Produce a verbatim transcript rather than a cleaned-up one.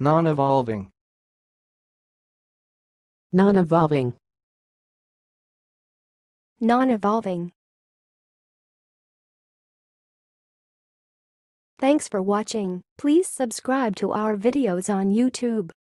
non-evolving, non-evolving, non-evolving. Thanks for watching. Please subscribe to our videos on YouTube.